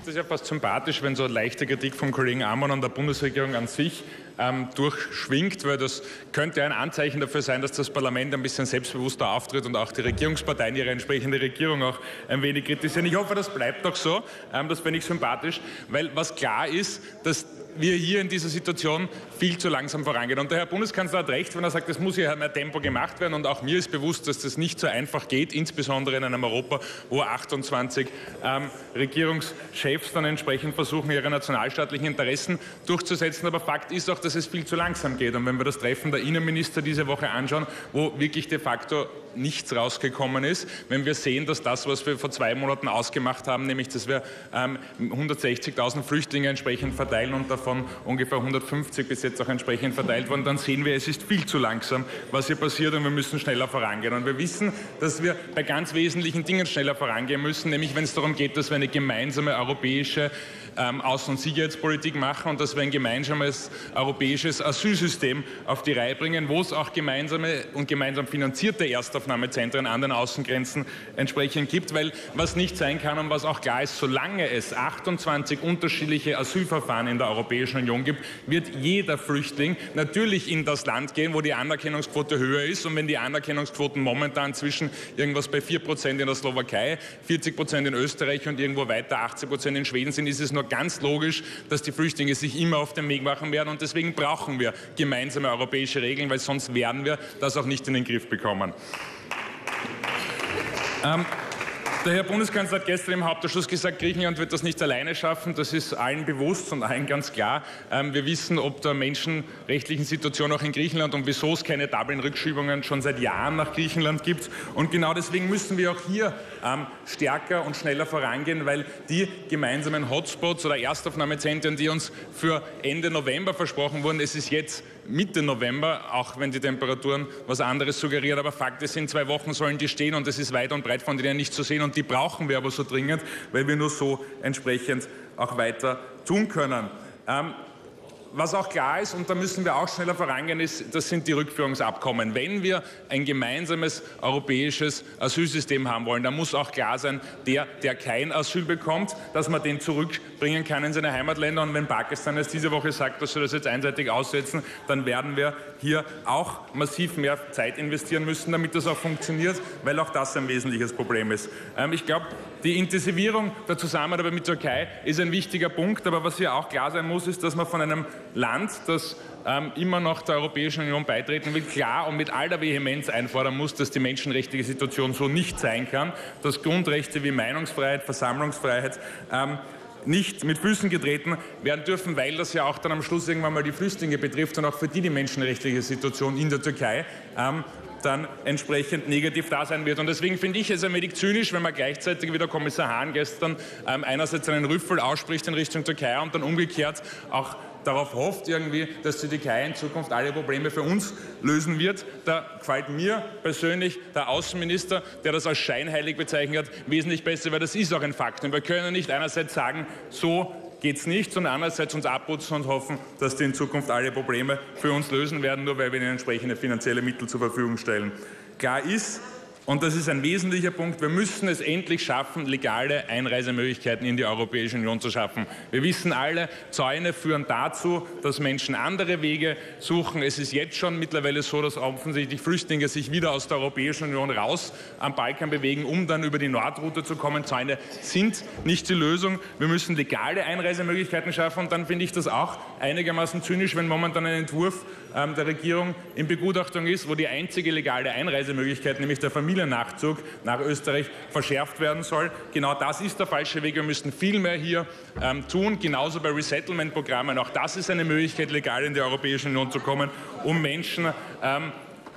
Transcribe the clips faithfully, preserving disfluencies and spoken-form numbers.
finde es ja fast sympathisch, wenn so eine leichte Kritik vom Kollegen Ammann an der Bundesregierung an sich ähm, durchschwingt, weil das könnte ein Anzeichen dafür sein, dass das Parlament ein bisschen selbstbewusster auftritt und auch die Regierungsparteien ihre entsprechende Regierung auch ein wenig kritisieren. Ich hoffe, das bleibt auch so. Ähm, das finde ich sympathisch, weil was klar ist, dass wir hier in dieser Situation viel zu langsam vorangehen. Und der Herr Bundeskanzler hat recht, wenn er sagt, es muss hier mehr Tempo gemacht werden. Und auch mir ist bewusst, dass das nicht so einfach geht, insbesondere in einem Europa, wo achtundzwanzig ähm, Regierungschefs dann entsprechend versuchen, ihre nationalstaatlichen Interessen durchzusetzen. Aber Fakt ist auch, dass es viel zu langsam geht. Und wenn wir das Treffen der Innenminister diese Woche anschauen, wo wirklich de facto nichts rausgekommen ist, wenn wir sehen, dass das, was wir vor zwei Monaten ausgemacht haben, nämlich dass wir ähm, hundertsechzigtausend Flüchtlinge entsprechend verteilen und davon ungefähr hundertfünfzig bis jetzt auch entsprechend verteilt wurden, dann sehen wir, es ist viel zu langsam, was hier passiert und wir müssen schneller vorangehen. Und wir wissen, dass wir bei ganz wesentlichen Dingen schneller vorangehen müssen, nämlich wenn es darum geht, dass wir eine gemeinsame europäische ähm, Außen- und Sicherheitspolitik machen und dass wir ein gemeinsames europäisches Asylsystem auf die Reihe bringen, wo es auch gemeinsame und gemeinsam finanzierte Erstaufnahmezentren an den Außengrenzen entsprechend gibt, weil was nicht sein kann und was auch klar ist, solange es achtundzwanzig unterschiedliche Asylverfahren in der Europäischen Union gibt, wird jeder Flüchtling natürlich in das Land gehen, wo die Anerkennungsquote höher ist. Und wenn die Anerkennungsquoten momentan zwischen irgendwas bei vier Prozent in der Slowakei, vierzig Prozent in Österreich und irgendwo weiter achtzig Prozent in Schweden sind, ist es nur ganz logisch, dass die Flüchtlinge sich immer auf den Weg machen werden. Und deswegen brauchen wir gemeinsame europäische Regeln, weil sonst werden wir das auch nicht in den Griff bekommen. Ähm, Der Herr Bundeskanzler hat gestern im Hauptausschuss gesagt, Griechenland wird das nicht alleine schaffen. Das ist allen bewusst und allen ganz klar. Wir wissen, ob der menschenrechtlichen Situation auch in Griechenland und wieso es keine Dublin-Rückschiebungen schon seit Jahren nach Griechenland gibt. Und genau deswegen müssen wir auch hier stärker und schneller vorangehen, weil die gemeinsamen Hotspots oder Erstaufnahmezentren, die uns für Ende November versprochen wurden, es ist jetzt Mitte November, auch wenn die Temperaturen was anderes suggerieren. Aber Fakt ist, in zwei Wochen sollen die stehen und es ist weit und breit von denen nicht zu sehen. Und die brauchen wir aber so dringend, weil wir nur so entsprechend auch weiter tun können. Ähm, Was auch klar ist, und da müssen wir auch schneller vorangehen, ist, das sind die Rückführungsabkommen. Wenn wir ein gemeinsames europäisches Asylsystem haben wollen, dann muss auch klar sein, der, der kein Asyl bekommt, dass man den zurückbringen kann in seine Heimatländer. Und wenn Pakistan jetzt diese Woche sagt, dass sie das jetzt einseitig aussetzen, dann werden wir hier auch massiv mehr Zeit investieren müssen, damit das auch funktioniert, weil auch das ein wesentliches Problem ist. Ähm, ich glaube, die Intensivierung der Zusammenarbeit mit der Türkei ist ein wichtiger Punkt, aber was hier auch klar sein muss, ist, dass man von einem Land, das ähm, immer noch der Europäischen Union beitreten will, klar und mit all der Vehemenz einfordern muss, dass die menschenrechtliche Situation so nicht sein kann, dass Grundrechte wie Meinungsfreiheit, Versammlungsfreiheit ähm, nicht mit Füßen getreten werden dürfen, weil das ja auch dann am Schluss irgendwann mal die Flüchtlinge betrifft und auch für die die menschenrechtliche Situation in der Türkei ähm, dann entsprechend negativ da sein wird. Und deswegen finde ich es ein wenig zynisch, wenn man gleichzeitig, wie der Kommissar Hahn gestern, ähm, einerseits einen Rüffel ausspricht in Richtung Türkei und dann umgekehrt auch darauf hofft irgendwie, dass die Türkei in Zukunft alle Probleme für uns lösen wird. Da gefällt mir persönlich der Außenminister, der das als scheinheilig bezeichnet hat, wesentlich besser, weil das ist auch ein Fakt. Und wir können nicht einerseits sagen, so geht es nicht, sondern andererseits uns abputzen und hoffen, dass die in Zukunft alle Probleme für uns lösen werden, nur weil wir ihnen entsprechende finanzielle Mittel zur Verfügung stellen. Klar ist, und das ist ein wesentlicher Punkt, wir müssen es endlich schaffen, legale Einreisemöglichkeiten in die Europäische Union zu schaffen. Wir wissen alle, Zäune führen dazu, dass Menschen andere Wege suchen. Es ist jetzt schon mittlerweile so, dass offensichtlich Flüchtlinge sich wieder aus der Europäischen Union raus am Balkan bewegen, um dann über die Nordroute zu kommen. Zäune sind nicht die Lösung. Wir müssen legale Einreisemöglichkeiten schaffen. Und dann finde ich das auch einigermaßen zynisch, wenn momentan ein Entwurf ähm, der Regierung in Begutachtung ist, wo die einzige legale Einreisemöglichkeit, nämlich der Familiennachzug nach Österreich, verschärft werden soll. Genau das ist der falsche Weg. Wir müssen viel mehr hier ähm, tun, genauso bei Resettlement-Programmen. Auch das ist eine Möglichkeit, legal in die Europäische Union zu kommen, um Menschen ähm,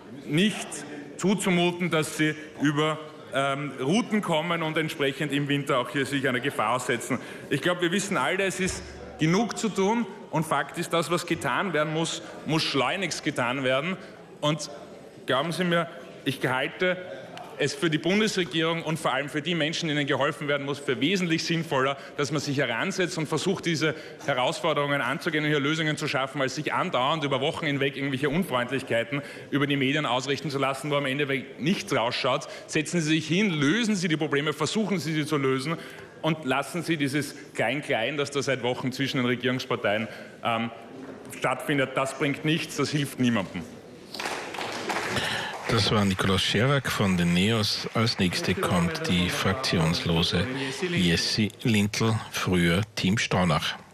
nicht zuzumuten, dass sie über ähm, Routen kommen und entsprechend im Winter auch hier sich einer Gefahr aussetzen. Ich glaube, wir wissen alle, es ist genug zu tun und Fakt ist, das, was getan werden muss, muss schleunigst getan werden. Und glauben Sie mir, ich halte es für die Bundesregierung und vor allem für die Menschen, denen geholfen werden muss, für wesentlich sinnvoller, dass man sich heransetzt und versucht, diese Herausforderungen anzugehen und hier Lösungen zu schaffen, als sich andauernd über Wochen hinweg irgendwelche Unfreundlichkeiten über die Medien ausrichten zu lassen, wo am Ende nichts rausschaut. Setzen Sie sich hin, lösen Sie die Probleme, versuchen Sie sie zu lösen. und lassen Sie dieses Klein-Klein, das da seit Wochen zwischen den Regierungsparteien ähm, stattfindet. Das bringt nichts, das hilft niemandem. Das war Nikolaus Scherwack von den Neos. Als nächste kommt die fraktionslose Jessie Lindl, früher Team Staunach.